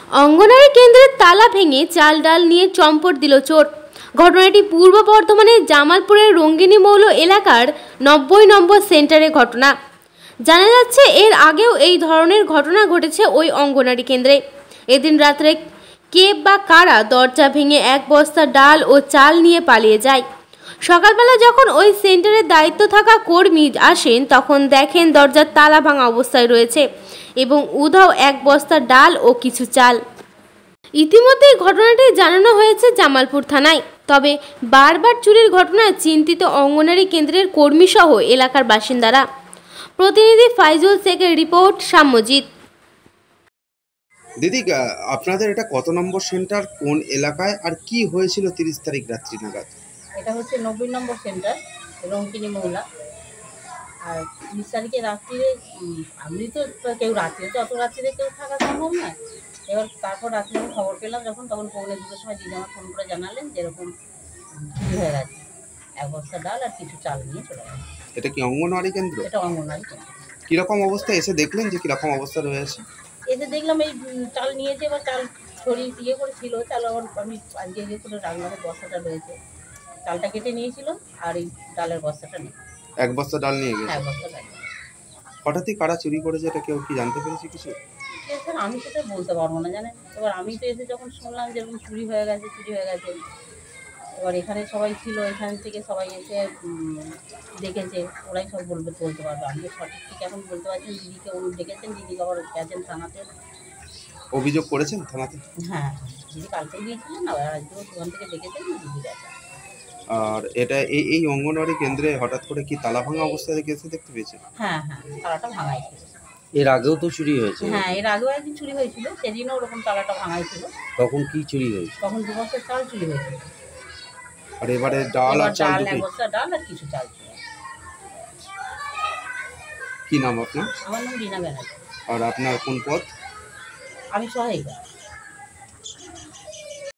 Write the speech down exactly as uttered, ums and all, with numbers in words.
অঙ্গনওয়াড়ি কেন্দ্রের তালা ভেঙে চাল ডাল নিয়ে চম্পট দিল চোর। ঘটনাটি পূর্ব বর্ধমানের জামালপুরের রঙ্গিনী মৌল এলাকার নব্বই নম্বর সেন্টারে ঘটনা। জানা যাচ্ছে এর আগেও এই ধরনের ঘটনা ঘটেছে ওই অঙ্গনওয়াড়ি কেন্দ্রে। এদিন রাত্রে কে বা কারা দরজা ভেঙে এক বস্তা ডাল ও চাল নিয়ে পালিয়ে যায়। সকালবেলা যখন ওই সেন্টারের দায়িত্ব থাকা কর্মী আসেন তখন দেখেন দরজার তালা ভাঙা অবস্থায় রয়েছে এবং উধাও এক বস্তা ডাল ও কিছু চাল। ইতিমধ্যেই ঘটনাটি জানানো হয়েছে জামালপুর থানায়। তবে বারবার চুরির ঘটনায় চিন্তিত অঙ্গনওয়াড়ি কেন্দ্রের কর্মী সহ এলাকার বাসিন্দারা। প্রতিনিধি ফাইজুল শেখের রিপোর্ট, সাম্যজিৎ। দিদি, আপনাদের এটা কত নম্বর সেন্টার, কোন এলাকায়, আর কি হয়েছিল তিরিশ তারিখ রাত্রি নাগাদ? এটা হচ্ছে নব্বই নম্বর সেন্টার, রঙ্গিনী মৌলা। আর তিরিশ তারিখে রাত্রিরে আমি তো কেউ রাত্রিরে তো অত রাত্রিরে কেউ থাকা সম্ভব না। এবার তারপর রাত্রে আমি খবর পেলাম যখন, তখন পৌনে দুটোর সময় দিদি আমার ফোন করে জানালেন যেরকম চুরি হয়ে গেছে, এক বস্তা ডাল আর কিছু চাল নিয়ে চলে গেছে। এটা কি অঙ্গনওয়াড়ি কেন্দ্র? এটা অঙ্গনওয়াড়ি কেন্দ্র। কীরকম অবস্থা এসে দেখলেন যে কীরকম অবস্থা রয়েছে? এসে দেখলাম এই চাল নিয়েছে, এবার চাল ছড়িয়ে ইয়ে করে ছিল, চাল আবার আমি আজকে ইয়ে করে রান্নার বস্তাটা রয়েছে, চালটা কেটে নিয়েছিল আর এই ডালের বস্তাটা নেই। এক বস্তা ডাল নিয়ে গেছে? এক বস্তা ডাল। হঠাৎই কারা চুরি করেছে এটা কেউ কি জানতে পেরেছে কিছু? স্যার আমি সেটা বলতে পারবো না, জানেন। এবার আমি তো এসে যখন শুনলাম যেরকম চুরি হয়ে গেছে চুরি হয়ে গেছে এবার এখানে সবাই ছিল, এখান থেকে সবাই এসে দেখেছে, ওরাই সব বলবে বলতে পারবে। আমি তো সঠিক ঠিক এখন বলতে পারছি। দিদিকে উনি ডেকেছেন, দিদিকে আবার গেছেন থানাতে। অভিযোগ করেছেন থানাতে? হ্যাঁ, দিদি কালকেও গিয়েছিলেন, আবার আজকেও ওখান থেকে ডেকেছেন, দিদি গেছেন। আর এটা এই এই অঙ্গনওয়াড়ি কেন্দ্রে হঠাৎ করে কি তালা ভাঙা অবস্থায় গেছে দেখতে পেয়েছেন? হ্যাঁ হ্যাঁ, তালাটা ভাঙাই ছিল। এর আগেও তো চুরি হয়েছে? হ্যাঁ, এর আগেও একদিন চুরি হয়েছিল, সেদিনও ওরকম তালাটা ভাঙাই ছিল। তখন কি চুরি হয়েছে? তখন দু বস্তা চাল চুরি হয়েছিল। আর এবারে ডাল আর চাল? এক বস্তা ডাল আর কিছু চাল ছিল। কি নাম আপনার? আমার নাম রিনা ব্যানার্জি। আর আপনার কোন পদ? আমি সহায়িকা।